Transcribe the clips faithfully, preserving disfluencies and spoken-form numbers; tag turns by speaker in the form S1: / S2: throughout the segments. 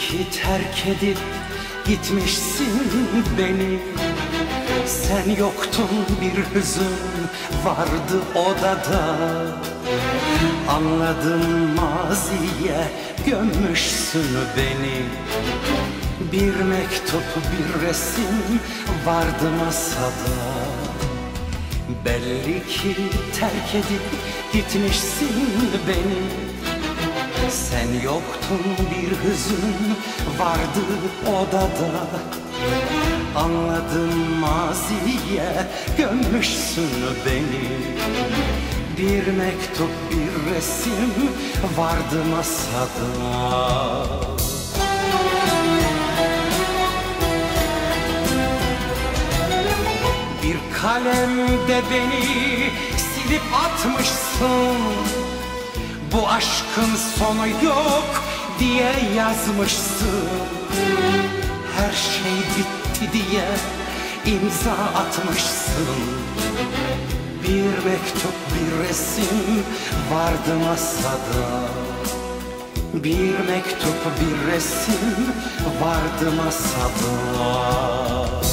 S1: ki terk edip gitmişsin beni. Sen yoktun, bir hüzün vardı odada. Anladım, maziye gömmüşsün beni. Bir mektup, bir resim vardı masada. Belli ki terk edip gitmişsin beni. Sen yoktun, bir hüzün vardı odada. Anladım, maziye gömmüşsün beni. Bir mektup, bir resim vardı masada. Bir kalemde beni silip atmışsın. Bu aşkın sonu yok diye yazmışsın. Her şey bitti diye imza atmışsın. Bir mektup, bir resim vardı masada. Bir mektup, bir resim vardı masada.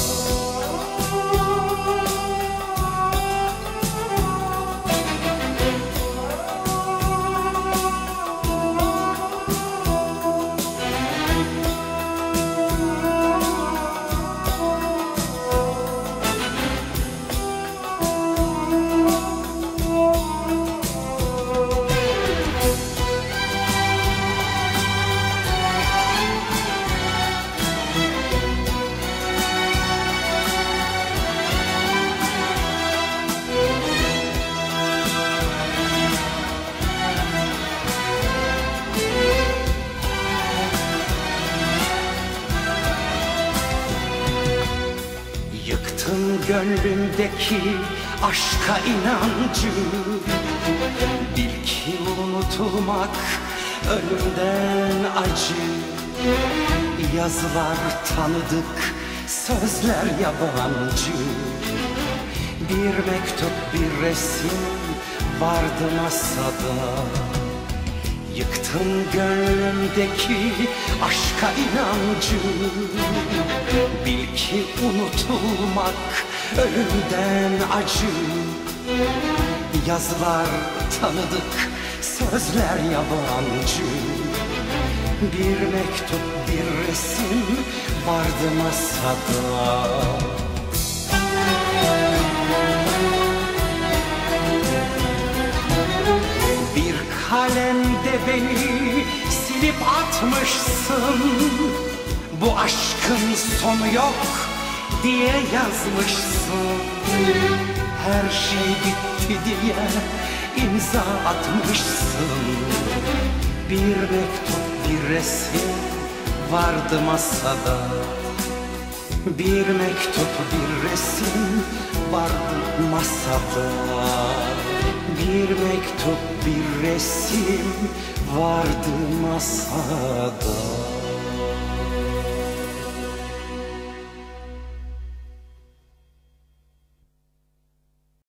S1: Yıktın gönlümdeki aşka inancı. Bil ki unutulmak ölümden acı. Yazılar tanıdık, sözler yabancı. Bir mektup, bir resim vardı masada. Yıktın gönlümdeki aşka inancı. Bil ki unutulmak ölümden acı. Yazılar tanıdık, sözler yabancı. Bir mektup, bir resim vardı masada. Bir kalemde beni silip atmışsın. Bu aşkın sonu yok diye yazmışsın. Her şey bitti diye imza atmışsın. Bir mektup, bir resim vardı masada. Bir mektup, bir resim vardı masada. Bir mektup, bir resim vardı masada.